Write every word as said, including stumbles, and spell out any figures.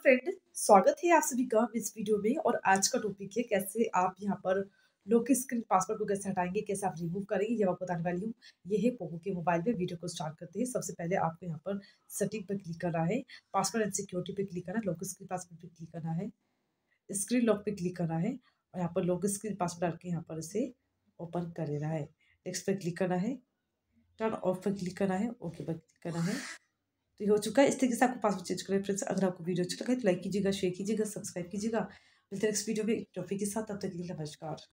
Friend, स्वागत है आप सभी का इस वीडियो में। और आज का टॉपिक है कैसे आप यहाँ पर लॉक स्क्रीन पासवर्ड को कैसे हटाएंगे, कैसे आप रिमूव करेंगे, ये मैं आपको बताने वाली हूँ। ये है पोको के मोबाइल में। वीडियो को स्टार्ट करते हैं। सबसे पहले आपको यहाँ पर सेटिंग पर क्लिक करना है, पासवर्ड एंड सिक्योरिटी पे क्लिक करना है, लॉक स्क्रीन पासवर्ड पे क्लिक करना है, स्क्रीन लॉक पे क्लिक करना है और यहाँ पर लॉक स्क्रीन पासवर्ड डाल के यहाँ पर इसे ओपन कर लेना है। नेक्स्ट पे क्लिक करना है, टर्न ऑफ पर क्लिक करना है, ओके पर क्लिक करना है। तो ये हो चुका है। इस तरीके से आपको पासवर्ड चेंज करें। फ्रेंड्स, अगर आपको वीडियो अच्छा लगा तो लाइक कीजिएगा, शेयर कीजिएगा, सब्सक्राइब कीजिएगा। मिलते हैं नेक्स्ट वीडियो में एक टॉपिक के साथ। तब तक के लिए नमस्कार।